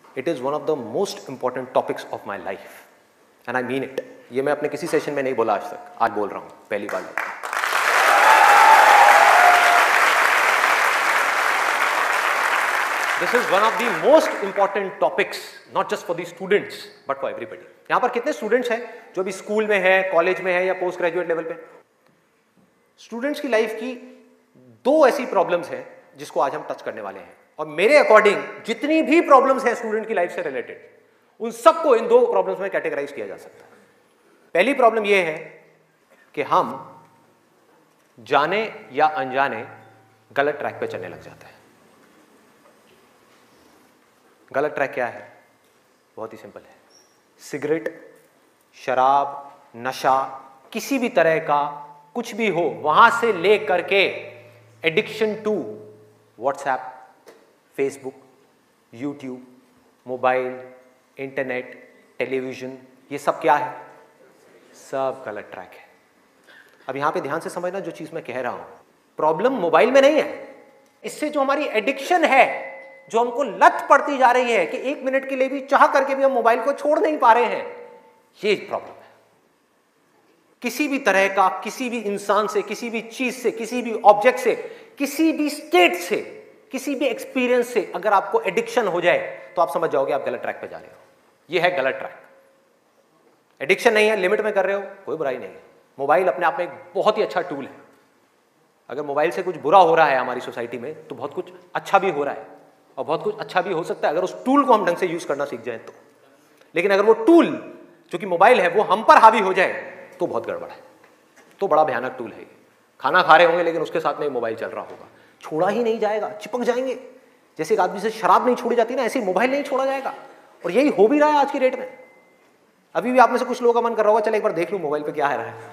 It is one of the most important topics of my life and I mean it. ये मैं अपने किसी session में नहीं बोला आज तक, आज बोल रहा हूँ पहली बार। This is one of the most important topics not just for the students but for everybody. यहां पर कितने स्टूडेंट्स हैं जो भी स्कूल में है, कॉलेज में है या पोस्ट ग्रेजुएट लेवल पे? स्टूडेंट्स की लाइफ की दो ऐसी प्रॉब्लम्स हैं जिसको आज हम टच करने वाले हैं, और मेरे अकॉर्डिंग जितनी भी प्रॉब्लम्स हैं स्टूडेंट की लाइफ से रिलेटेड, उन सबको इन दो प्रॉब्लम्स में कैटेगराइज किया जा सकता है। पहली प्रॉब्लम यह है कि हम जाने या अनजाने गलत ट्रैक पे चलने लग जाते हैं। गलत ट्रैक क्या है? बहुत ही सिंपल है। सिगरेट, शराब, नशा, किसी भी तरह का कुछ भी हो, वहां से ले करके addiction to WhatsApp, Facebook, YouTube, mobile, internet, television, ये सब क्या है? सब गलत ट्रैक है। अब यहां पे ध्यान से समझना जो चीज मैं कह रहा हूं। प्रॉब्लम मोबाइल में नहीं है, इससे जो हमारी एडिक्शन है, जो हमको लत पड़ती जा रही है कि 1 मिनट के लिए भी चाह करके भी हम मोबाइल को छोड़ नहीं पा रहे हैं, ये प्रॉब्लम है। किसी भी तरह का, किसी भी इंसान से, किसी भी चीज से, किसी भी ऑब्जेक्ट से, किसी भी स्टेट से, किसी भी एक्सपीरियंस से अगर आपको एडिक्शन हो जाए तो आप समझ जाओगे आप गलत ट्रैक पे जा रहे हो। ये है गलत ट्रैक। एडिक्शन नहीं है, लिमिट में कर रहे हो, कोई बुराई नहीं है। मोबाइल अपने आप में एक बहुत ही अच्छा टूल है। अगर मोबाइल से कुछ बुरा हो रहा है हमारी सोसाइटी में तो बहुत कुछ अच्छा भी हो रहा है, और बहुत कुछ अच्छा भी हो सकता है अगर उस टूल को हम ढंग से यूज करना सीख जाए तो। लेकिन अगर वो टूल जो कि मोबाइल है वो हम पर हावी हो जाए तो बहुत गड़बड़ है, तो बड़ा भयानक टूल है। खाना खा रहे होंगे लेकिन उसके साथ में मोबाइल चल रहा होगा, छोड़ा ही नहीं जाएगा, चिपक जाएंगे। जैसे एक आदमी से शराब नहीं छोड़ी जाती ना, ऐसे मोबाइल नहीं छोड़ा जाएगा। और यही हो भी रहा है आज की डेट में। अभी भी आप में से कुछ लोगों का मन कर रहा होगा चल एक बार देख लूं मोबाइल पे क्या है रहा है।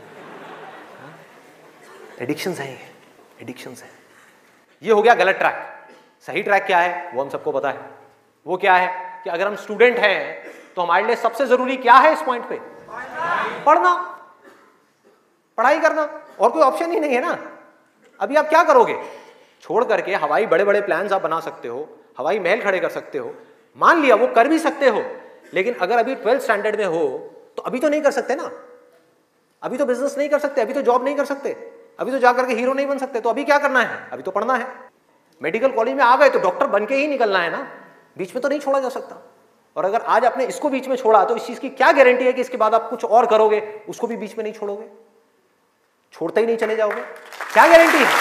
एडिक्शंस है, एडिक्शंस है। ये हो गया गलत ट्रैक। सही ट्रैक क्या है वो हम सबको पता है। वो क्या है कि अगर हम स्टूडेंट हैं तो हमारे लिए सबसे जरूरी क्या है इस पॉइंट पे? पढ़ना, पढ़ाई करना, और कोई ऑप्शन ही नहीं है ना। अभी आप क्या करोगे? छोड़ करके हवाई बड़े बड़े प्लान्स आप बना सकते हो, हवाई महल खड़े कर सकते हो, मान लिया वो कर भी सकते हो, लेकिन अगर अभी 12th स्टैंडर्ड में हो तो अभी तो नहीं कर सकते ना। अभी तो बिजनेस नहीं कर सकते, अभी तो जॉब नहीं कर सकते, अभी तो जाकर के हीरो नहीं बन सकते। तो अभी क्या करना है? अभी तो पढ़ना है। मेडिकल कॉलेज में आ गए तो डॉक्टर बन के ही निकलना है ना, बीच में तो नहीं छोड़ा जा सकता। और अगर आज आपने इसको बीच में छोड़ा तो इस चीज की क्या गारंटी है कि इसके बाद आप कुछ और करोगे, उसको भी बीच में नहीं छोड़ोगे, छोड़ते ही नहीं चले जाओगे? क्या गारंटी है?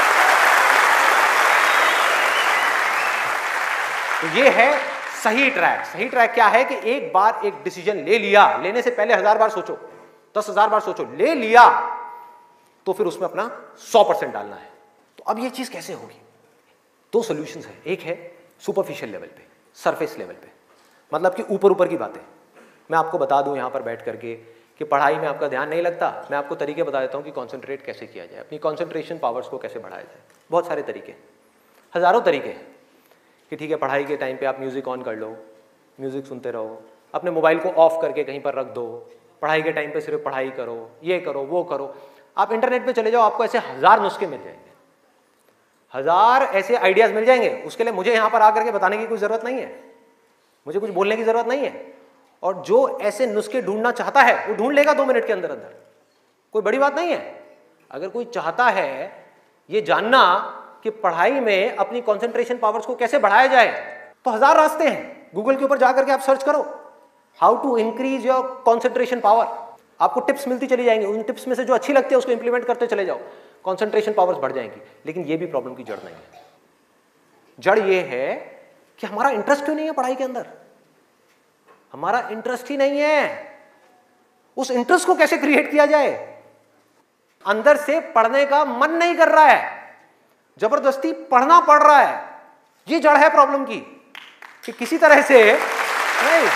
तो ये है सही ट्रैक। सही ट्रैक क्या है कि एक बार एक डिसीजन ले लिया, लेने से पहले 1000 बार सोचो, 10,000 बार सोचो, ले लिया तो फिर उसमें अपना 100% डालना है। तो अब ये चीज कैसे होगी? दो सॉल्यूशंस है। एक है सुपरफिशियल लेवल पे, सरफेस लेवल पे, मतलब कि ऊपर ऊपर की बातें। मैं आपको बता दूं यहां पर बैठ करके कि पढ़ाई में आपका ध्यान नहीं लगता, मैं आपको तरीके बता देता हूं कि कॉन्सेंट्रेट कैसे किया जाए, अपनी कॉन्सेंट्रेशन पावर्स को कैसे बढ़ाया जाए। बहुत सारे तरीके, हजारों तरीके हैं कि ठीक है पढ़ाई के टाइम पे आप म्यूजिक ऑन कर लो, म्यूजिक सुनते रहो, अपने मोबाइल को ऑफ करके कहीं पर रख दो, पढ़ाई के टाइम पे सिर्फ पढ़ाई करो, ये करो वो करो। आप इंटरनेट पे चले जाओ, आपको ऐसे 1000 नुस्खे मिल जाएंगे, 1000 ऐसे आइडियाज मिल जाएंगे। उसके लिए मुझे यहां पर आकर के बताने की कोई जरूरत नहीं है, मुझे कुछ बोलने की जरूरत नहीं है। और जो ऐसे नुस्खे ढूंढना चाहता है वो ढूंढ लेगा 2 मिनट के अंदर अंदर, कोई बड़ी बात नहीं है। अगर कोई चाहता है ये जानना कि पढ़ाई में अपनी कंसंट्रेशन पावर्स को कैसे बढ़ाया जाए तो 1000 रास्ते हैं। गूगल के ऊपर जाकर के आप सर्च करो how to increase your concentration power, आपको टिप्स मिलती चली जाएंगी। उन टिप्स में से जो अच्छी लगती है उसको इंप्लीमेंट करते चले जाओ, कंसंट्रेशन पावर्स बढ़ जाएंगी। लेकिन ये भी प्रॉब्लम की जड़ नहीं है। जड़ ये है कि हमारा इंटरेस्ट क्यों नहीं है पढ़ाई के अंदर, हमारा इंटरेस्ट ही नहीं है। उस इंटरेस्ट को कैसे क्रिएट किया जाए? अंदर से पढ़ने का मन नहीं कर रहा है, जबरदस्ती पढ़ना पड़ रहा है। ये जड़ है प्रॉब्लम की कि किसी तरह से नहीं।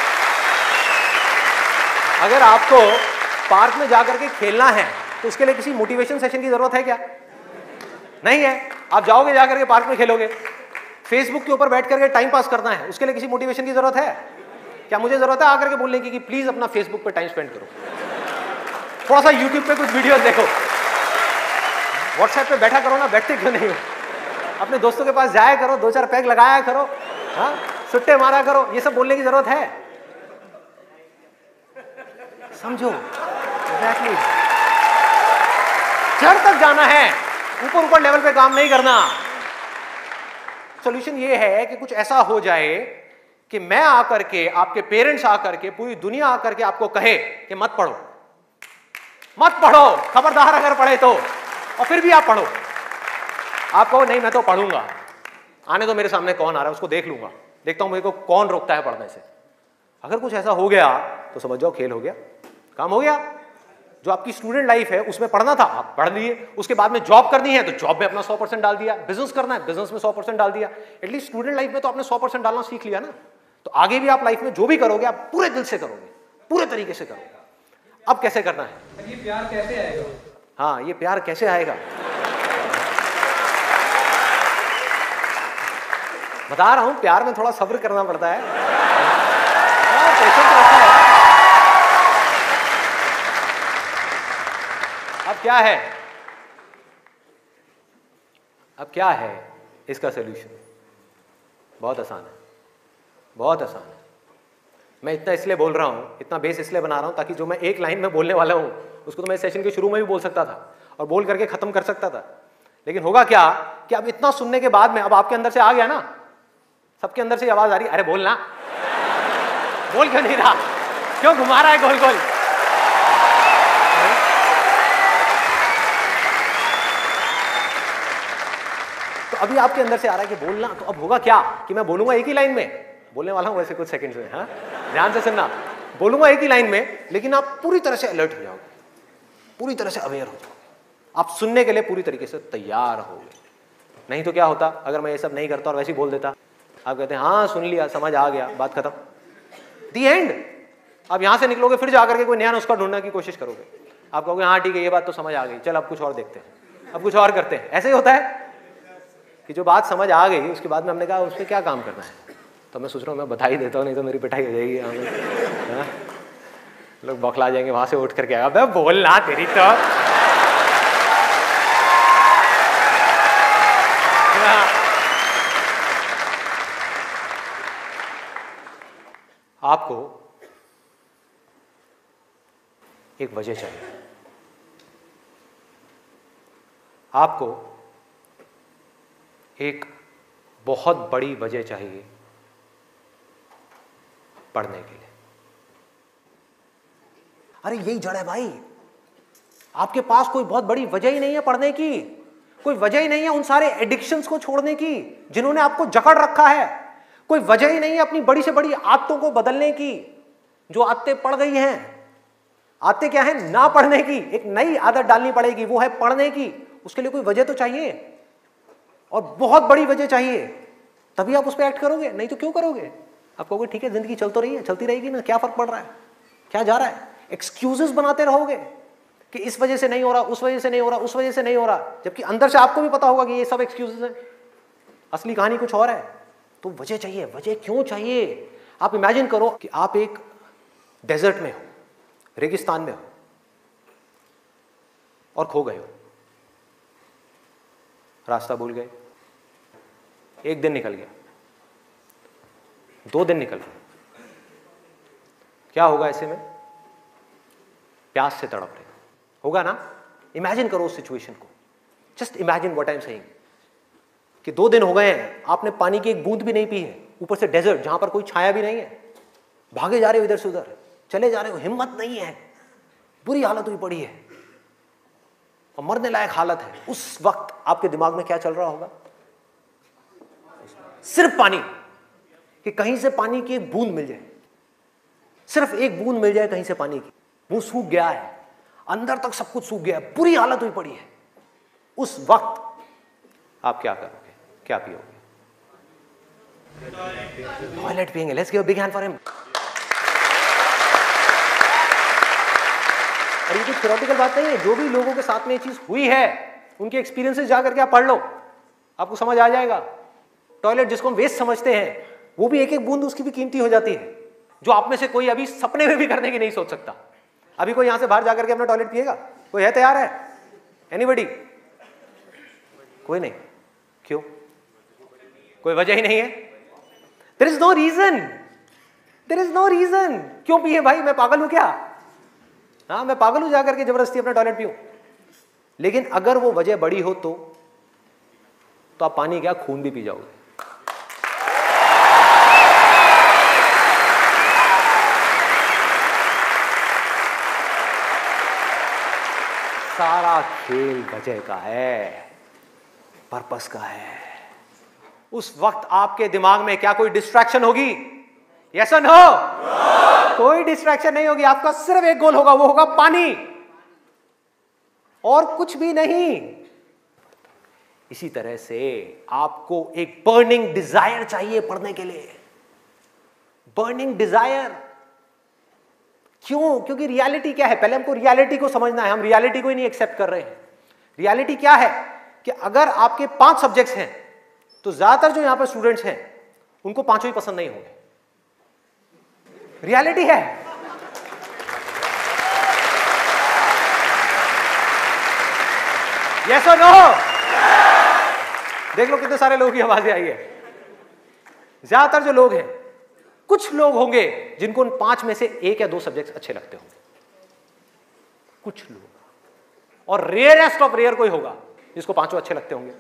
अगर आपको पार्क में जाकर के खेलना है तो उसके लिए किसी मोटिवेशन सेशन की जरूरत है क्या? नहीं है। आप जाओगे जाकर के पार्क में खेलोगे। फेसबुक के ऊपर बैठ करके टाइम पास करना है, उसके लिए किसी मोटिवेशन की जरूरत है क्या? मुझे जरूरत है आकर के बोलने की कि प्लीज अपना फेसबुक पे टाइम स्पेंड करो, थोड़ा सा यूट्यूब पे कुछ वीडियोस देखो, व्हाट्सएप पे बैठा करो ना, बैठते क्यों नहीं हो? अपने दोस्तों के पास जाया करो, 2-4 पैग लगाया करो, हाँ सुट्टे मारा करो, ये सब बोलने की जरूरत है? समझो एग्जैक्टली। जड़ तक जाना है, ऊपर ऊपर लेवल पे काम नहीं करना। सॉल्यूशन ये है कि कुछ ऐसा हो जाए कि मैं आकर के, आपके पेरेंट्स आकर के, पूरी दुनिया आकर के आपको कहे कि मत पढ़ो, मत पढ़ो, खबरदार अगर पढ़े तो, और फिर भी आप पढ़ो। आप कहो नहीं मैं तो पढ़ूंगा, आने तो मेरे सामने कौन आ रहा है उसको देख लूंगा, देखता हूं मेरे को कौन रोकता है पढ़ने से। अगर कुछ ऐसा हो गया तो समझ जाओ खेल हो गया, काम हो गया। जो आपकी स्टूडेंट लाइफ है उसमें पढ़ना था आप पढ़ लिए, उसके बाद में जॉब करनी है तो जॉब में अपना 100% डाल दिया, बिजनेस करना है बिजनेस में 100% डाल दिया। एटलीस्ट स्टूडेंट लाइफ में तो आपने 100% डालना सीख लिया ना। तो आगे भी आप लाइफ में जो भी करोगे आप पूरे दिल से करोगे, पूरे तरीके से करोगे। अब कैसे करना है? ये प्यार कैसे आएगा? हाँ, ये प्यार कैसे आएगा बता रहा हूं, प्यार में थोड़ा सब्र करना पड़ता है, पेशेंस रखना है। अब क्या है, अब क्या है इसका सलूशन? बहुत आसान है, बहुत आसान है। मैं इतना इसलिए बोल रहा हूं, इतना बेस इसलिए बना रहा हूं ताकि जो मैं एक लाइन में बोलने वाला हूं उसको तो मैं सेशन के शुरू में भी बोल सकता था और बोल करके खत्म कर सकता था। लेकिन होगा क्या कि अब इतना सुनने के बाद में अब आपके अंदर से आ गया ना, सबके अंदर से आवाज आ रही, अरे बोलना, बोल क्यों नहीं रहा, क्यों घुमा रहा है गोल गोल? तो अभी आपके अंदर से आ रहा है कि बोलना, तो अब होगा क्या कि मैं बोलूंगा एक ही लाइन में, बोलने वाला हूं वैसे कुछ सेकंड्स में, हाँ ध्यान से सुनना, बोलूंगा एक ही लाइन में, लेकिन आप पूरी तरह से अलर्ट हो जाओगे, पूरी तरह से अवेयर हो जाओगे, आप सुनने के लिए पूरी तरीके से तैयार होगे। नहीं तो क्या होता अगर मैं ये सब नहीं करता और वैसे ही बोल देता, आप कहते हैं हाँ सुन लिया, समझ आ गया, बात खत्म, दी एंड। आप यहां से निकलोगे फिर जाकर के कोई नया नुस्खा ढूंढने की कोशिश करोगे, आप कहोगे हाँ ठीक है ये बात तो समझ आ गई, चल अब कुछ और देखते हैं, अब कुछ और करते हैं। ऐसे ही होता है कि जो बात समझ आ गई उसके बाद में हमने कहा उस पर क्या काम करना है, तो मैं सोच रहा हूँ मैं बधाई देता हूँ, नहीं तो मेरी पिटाई हो जाएगी, लोग बौखला जाएंगे वहां से उठ करके, अबे बोलना तेरी तो। आपको एक वजह चाहिए, आपको एक बहुत बड़ी वजह चाहिए पढ़ने के लिए। अरे यही जड़ है भाई, आपके पास कोई बहुत बड़ी वजह ही नहीं है पढ़ने की, कोई वजह ही नहीं है उन सारे एडिक्शंस को छोड़ने की जिन्होंने आपको जकड़ रखा है, कोई वजह ही नहीं है अपनी बड़ी से बड़ी आदतों को बदलने की, जो आदतें पड़ गई हैं। आदतें क्या है? ना पढ़ने की, एक नई आदत डालनी पड़ेगी, वो है पढ़ने की। उसके लिए कोई वजह तो चाहिए, और बहुत बड़ी वजह चाहिए, तभी आप उस पर एक्ट करोगे, नहीं तो क्यों करोगे? आप कहोगे ठीक है जिंदगी चल तो रही है, चलती रहेगी ना, क्या फर्क पड़ रहा है, क्या जा रहा है? एक्सक्यूजेस बनाते रहोगे कि इस वजह से नहीं हो रहा, उस वजह से नहीं हो रहा, उस वजह से नहीं हो रहा, जबकि अंदर से आपको भी पता होगा कि ये सब एक्सक्यूजेस हैं, असली कहानी कुछ और है। तो वजह चाहिए। वजह क्यों चाहिए? आप इमेजिन करो कि आप एक डेजर्ट में हो, रेगिस्तान में हो और खो गए हो, रास्ता भूल गए, एक दिन निकल गया, 2 दिन निकल गए, क्या होगा ऐसे में? प्यास से तड़प रहे होगा ना? इमेजिन करो उस सिचुएशन को, just imagine what I am saying कि 2 दिन हो गए हैं, आपने पानी की एक बूंद भी नहीं पी है, ऊपर से डेजर्ट जहां पर कोई छाया भी नहीं है, भागे जा रहे हो इधर से उधर, चले जा रहे हो, हिम्मत नहीं है, बुरी हालत हुई पड़ी है और मरने लायक हालत है। उस वक्त आपके दिमाग में क्या चल रहा होगा? सिर्फ पानी, कि कहीं से पानी की एक बूंद मिल जाए, सिर्फ एक बूंद मिल जाए कहीं से पानी की। मुंह सूख गया है, अंदर तक सब कुछ सूख गया है, बुरी हालत हुई पड़ी है। उस वक्त आप क्या करोगे? क्या पियोगे? टॉयलेट पिएंगे। Let's give a big hand for him. और ये कुछ थ्योरेटिकल बात नहीं है, जो भी लोगों के साथ में ये चीज हुई है उनके एक्सपीरियंसेस जाकर के आप पढ़ लो, आपको समझ आ जाएगा। टॉयलेट जिसको हम वेस्ट समझते हैं, वो भी एक एक बूंद उसकी भी कीमती हो जाती है, जो आप में से कोई अभी सपने में भी करने की नहीं सोच सकता। अभी कोई यहां से बाहर जाकर के अपना टॉयलेट पिएगा? कोई है तैयार है? एनीबडी? कोई नहीं। क्यों? कोई वजह ही नहीं है। There is no reason, there is no reason. क्यों पिए भाई, मैं पागल हूं क्या? हाँ, मैं पागल हूं जाकर के जबरदस्ती अपना टॉयलेट पीऊं? लेकिन अगर वो वजह बड़ी हो तो आप पानी क्या, खून भी पी जाओगे। सारा खेल वजह का है, पर्पस का है। उस वक्त आपके दिमाग में क्या कोई डिस्ट्रैक्शन होगी? यस और नो? कोई डिस्ट्रैक्शन नहीं होगी। आपका सिर्फ एक गोल होगा, वो होगा पानी, और कुछ भी नहीं। इसी तरह से आपको एक बर्निंग डिजायर चाहिए पढ़ने के लिए, बर्निंग डिजायर। क्यों? क्योंकि रियलिटी क्या है, पहले हमको रियलिटी को समझना है। हम रियलिटी को ही नहीं एक्सेप्ट कर रहे हैं। रियलिटी क्या है कि अगर आपके 5 सब्जेक्ट्स हैं तो ज्यादातर जो यहां पर स्टूडेंट्स हैं उनको 5 ही पसंद नहीं होंगे। रियलिटी है। यस और नो? देख लो कितने सारे लोगों की आवाजें आई है। ज्यादातर जो लोग हैं, कुछ लोग होंगे जिनको उन 5 में से 1 या 2 सब्जेक्ट्स अच्छे लगते होंगे, कुछ लोग, और रेयरेस्ट ऑफ रेयर कोई होगा जिसको 5 अच्छे लगते होंगे।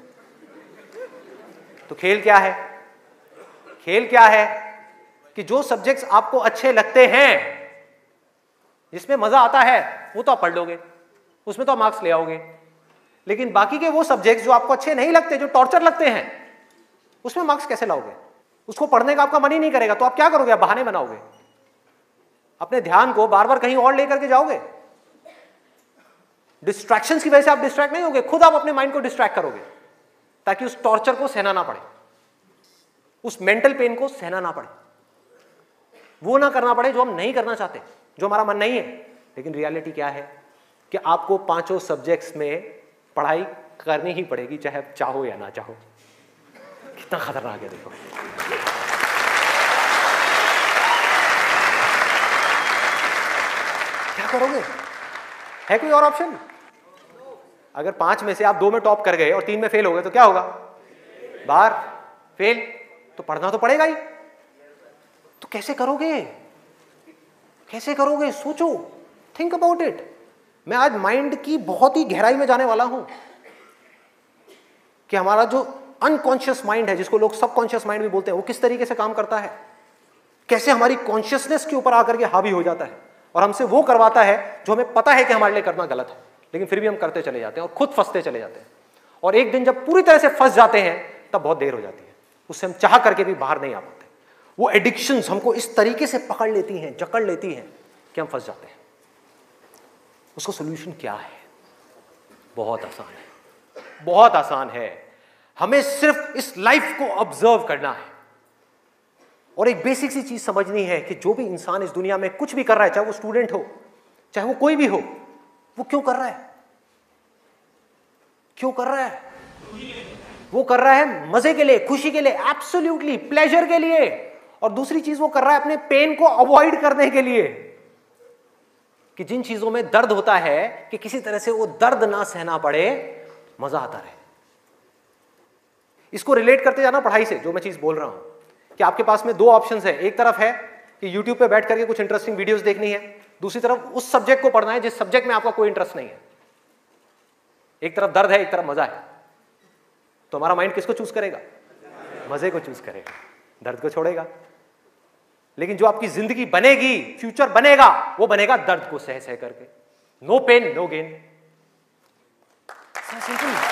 तो खेल क्या है? खेल क्या है कि जो सब्जेक्ट्स आपको अच्छे लगते हैं, जिसमें मजा आता है, वो तो आप पढ़ लोगे, उसमें तो आप मार्क्स ले आओगे। लेकिन बाकी के वो सब्जेक्ट्स जो आपको अच्छे नहीं लगते, जो टॉर्चर लगते हैं, उसमें मार्क्स कैसे लाओगे? उसको पढ़ने का आपका मन ही नहीं करेगा, तो आप क्या करोगे? आप बहाने बनाओगे, अपने ध्यान को बार बार कहीं और लेकर के जाओगे। डिस्ट्रैक्शंस की वजह से आप डिस्ट्रैक्ट नहीं होगे, खुद आप अपने माइंड को डिस्ट्रैक्ट करोगे, ताकि उस टॉर्चर को सहना ना पड़े, उस मेंटल पेन को सहना ना पड़े, वो ना करना पड़े जो हम नहीं करना चाहते, जो हमारा मन नहीं है। लेकिन रियलिटी क्या है कि आपको 5 सब्जेक्ट्स में पढ़ाई करनी ही पड़ेगी, चाहे आप चाहो या ना चाहो। कितना खतरनाक है देखो। क्या करोगे? है कोई और ऑप्शन? अगर 5 में से आप 2 में टॉप कर गए और 3 में फेल हो गए तो क्या होगा? बाहर, फेल। तो पढ़ना तो पड़ेगा ही। तो कैसे करोगे? कैसे करोगे? सोचो, थिंक अबाउट इट। मैं आज माइंड की बहुत ही गहराई में जाने वाला हूं कि हमारा जो अनकॉन्शियस माइंड है, जिसको लोग सबकॉन्शियस माइंड भी बोलते हैं, वो किस तरीके से काम करता है, कैसे हमारी कॉन्शियसनेस के ऊपर आकर के हावी हो जाता है और हमसे वो करवाता है जो हमें पता है कि हमारे लिए करना गलत है, लेकिन फिर भी हम करते चले जाते हैं और खुद फंसते चले जाते हैं। और एक दिन जब पूरी तरह से फंस जाते हैं तब बहुत देर हो जाती है, उससे हम चाह करके भी बाहर नहीं आ पाते। वो एडिक्शंस हमको इस तरीके से पकड़ लेती हैं, जकड़ लेती हैं कि हम फंस जाते हैं। उसका सोल्यूशन क्या है? बहुत आसान है, बहुत आसान है। हमें सिर्फ इस लाइफ को ऑब्जर्व करना है और एक बेसिक सी चीज समझनी है कि जो भी इंसान इस दुनिया में कुछ भी कर रहा है, चाहे वो स्टूडेंट हो, चाहे वो कोई भी हो, वो क्यों कर रहा है? क्यों कर रहा है? वो कर रहा है मजे के लिए, खुशी के लिए, एब्सोल्युटली प्लेजर के लिए। और दूसरी चीज वो कर रहा है अपने पेन को अवॉइड करने के लिए, कि जिन चीजों में दर्द होता है कि किसी तरह से वो दर्द ना सहना पड़े, मजा आता रहे। इसको रिलेट करते जाना पढ़ाई से, जो मैं चीज बोल रहा हूं कि आपके पास में 2 ऑप्शंस है। एक तरफ है कि YouTube पे बैठ करके कुछ इंटरेस्टिंग वीडियोस देखनी है, दूसरी तरफ उस सब्जेक्ट को पढ़ना है जिस सब्जेक्ट में आपका कोई इंटरेस्ट नहीं है। एक तरफ दर्द है, एक तरफ मजा है, तो हमारा माइंड किसको चूज करेगा? मजे को चूज करेगा, दर्द को छोड़ेगा। लेकिन जो आपकी जिंदगी बनेगी, फ्यूचर बनेगा, वो बनेगा दर्द को सह सह करके। No pain no gain.